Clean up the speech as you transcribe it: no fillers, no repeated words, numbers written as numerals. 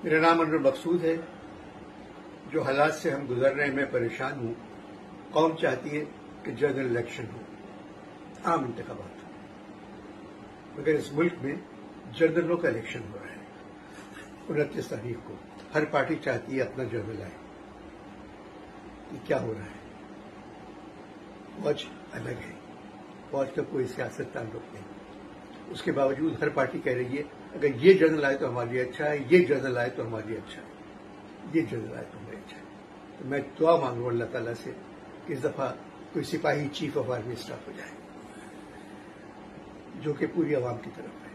मेरा नाम अनवर मकसूद है। जो हालात से हम गुजर रहे हैं मैं परेशान हूं। कौम चाहती है कि जनरल इलेक्शन हो, आम इंतखाबात हो, मगर इस मुल्क में जनरलों का इलेक्शन हो रहा है 29 तारीख को। हर पार्टी चाहती है अपना जनरल आए। ये क्या हो रहा है? फौज अलग है, फौज का कोई सियासत ताल्लुक नहीं। उसके बावजूद हर पार्टी कह रही है अगर ये जनरल आए तो हमारे लिए अच्छा है, ये जनरल आए तो हमारे लिए अच्छा है, ये जनरल आए तो हमारे लिए अच्छा है। तो मैं दुआ मांगू अल्लाह ताला से कि इस दफा कोई सिपाही चीफ ऑफ आर्मी स्टाफ हो जाए जो कि पूरी आवाम की तरफ है।